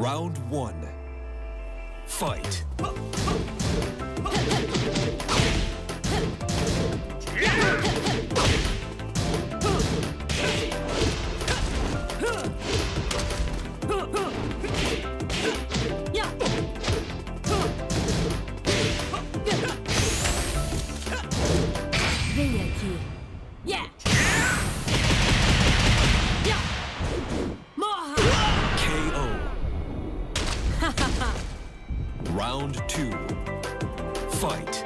Round 1. Fight. Vem aqui. Morra! KO. Round 2. Fight.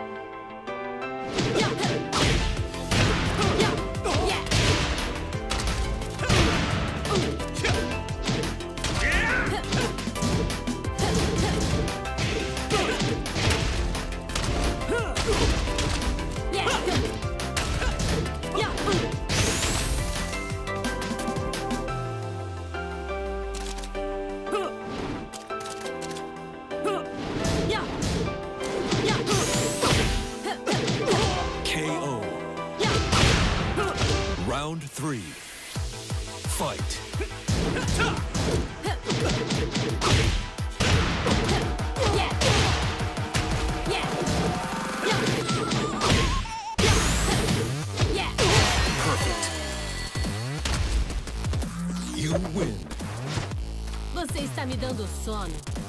KO. Round 3. Fight. Perfect. You win. Você está me dando sono.